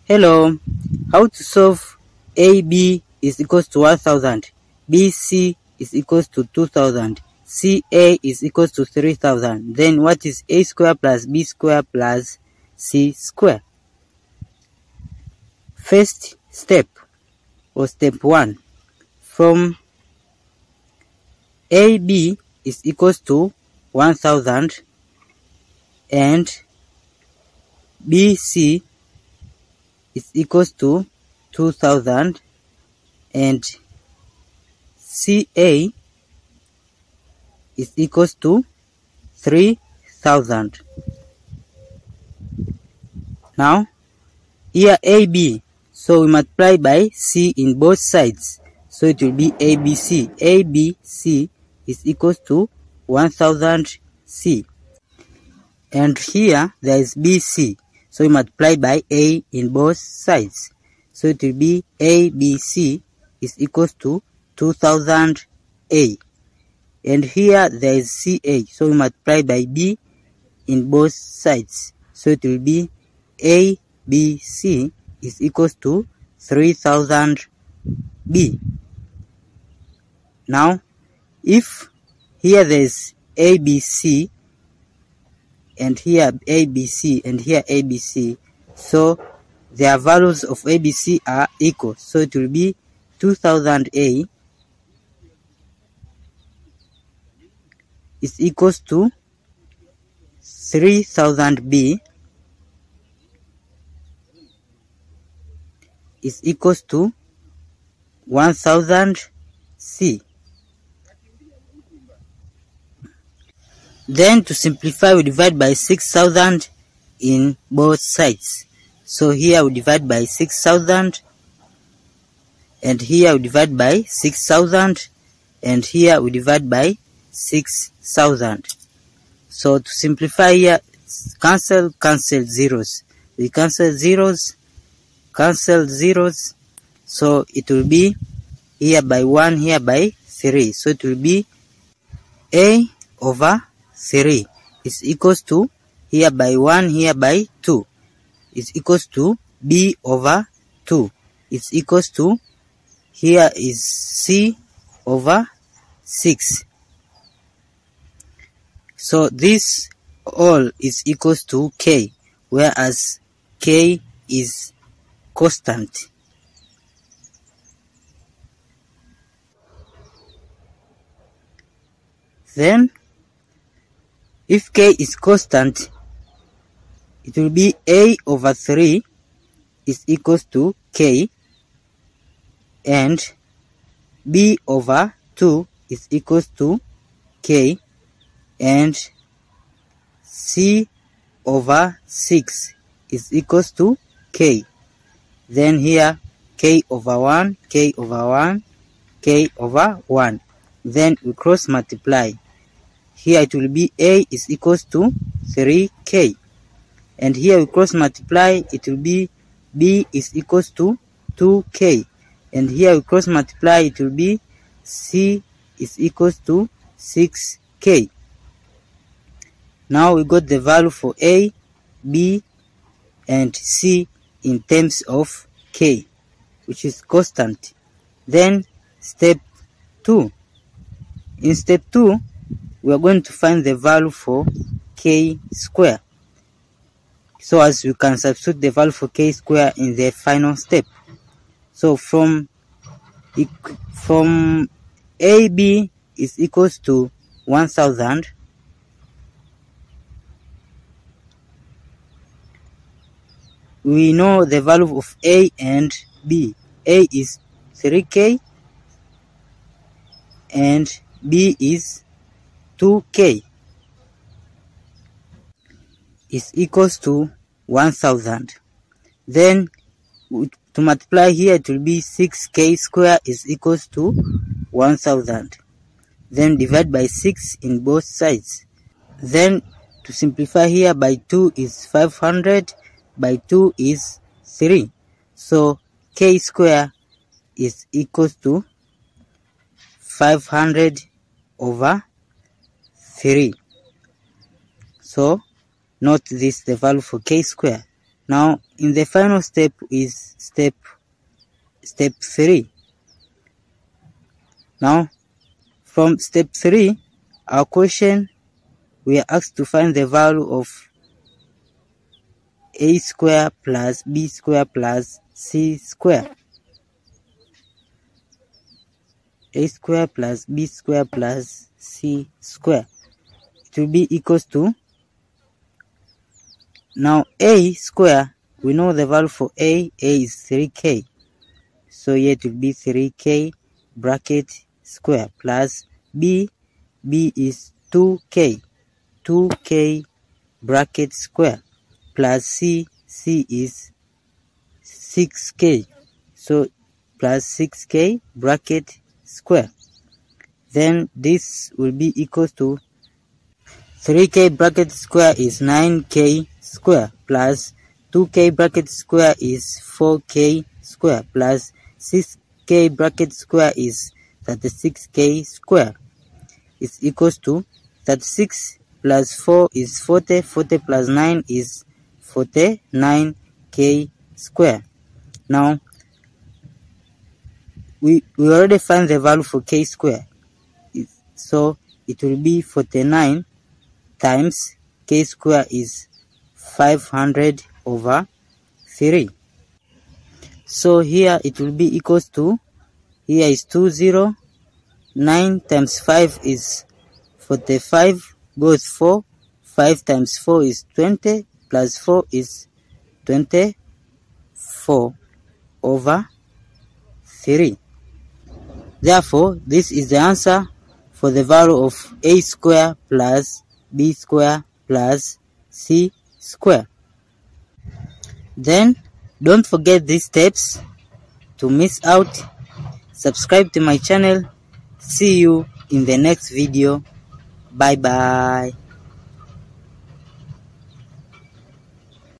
Hello, how to solve AB is equals to 1000, BC is equals to 2000, CA is equals to 3000. Then what is A square plus B square plus C square? First step, or step 1, from AB is equals to 1000 and BC is equals to 2000 and CA is equals to 3000. Now here AB, so we multiply by C in both sides, so it will be ABC. ABC is equals to 1000 C, and here there is BC, so we multiply by A in both sides, so it will be ABC is equals to 2000 A, and here there is CA, so we multiply by B in both sides, so it will be ABC is equals to 3000 B. Now if here there is ABC and here ABC and here ABC, so their values of ABC are equal, so it will be 2000A is equals to 3000B is equals to 1000C. Then to simplify, we divide by 6000 in both sides. So here we divide by 6000, and here we divide by 6000, and here we divide by 6000. So to simplify here, cancel zeros. We cancel zeros, so it will be here by 1, here by 3. So it will be A over 3 is equals to here by 1, here by 2 is equals to B over 2 is equals to here is C over 6. So this all is equals to K, whereas K is constant. Then if K is constant, it will be A over 3 is equals to K, and B over 2 is equals to K, and C over 6 is equals to K. Then here K over 1, K over 1, K over 1. Then we cross multiply. Here it will be A is equals to 3K, and here we cross multiply, it will be B is equals to 2K, and here we cross multiply, it will be C is equals to 6K. Now we got the value for A, B, and C in terms of K, which is constant. Then step 2. In step 2, we are going to find the value for K square. So as we can substitute the value for K square in the final step. So from AB is equals to 1000, we know the value of A and B. A is 3K and B is 2K is equals to 1000. Then to multiply here, it will be 6K square is equals to 1000. Then divide by 6 in both sides. Then to simplify here, by 2 is 500, by 2 is 3. So K square is equals to 500 over 3. So note this, the value for K square. Now in the final step is step 3. Now from step 3, our question, we are asked to find the value of a² plus b² plus c². a² plus b² plus c². It will be equals to, now a square, we know the value for a is 3k. So here it will be 3k bracket square plus b is 2k bracket square plus c is 6k. So plus 6k bracket square. Then this will be equals to 3k bracket square is 9k square plus 2k bracket square is 4k square plus 6k bracket square is 36k square. Is equals to 36 plus 4 is 40, 40 plus 9 is 49k square. Now we already find the value for k square, so it will be 49 times k square is 500/3. So here it will be equals to, here is 20, 9 times 5 is 45, goes 4, 5 times 4 is 20, plus 4 is 24/3. Therefore, this is the answer for the value of a² plus b² plus c². Then, don't forget these steps to miss out. Subscribe to my channel. See you in the next video. Bye bye.